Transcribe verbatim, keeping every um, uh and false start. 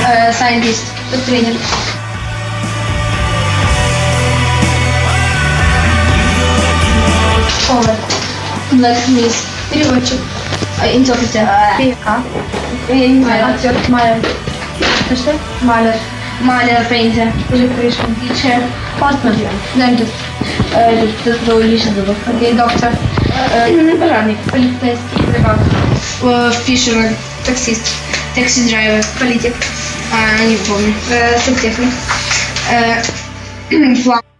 Сайентист. Тренер. Повар. Блэкмис. Переводчик. Интерпретер. А? Я не знаю. Актер. Маляр. Это что? Маляр. Маляр, пейнтер. Electrician. Teacher. Partner. Dentist. Это лично забыл. Окей, доктор. Пожарник. Полицейский. Приват. Фишермен. Таксист. Такси-драйвер. Политик. Не помню. Сантехник. План.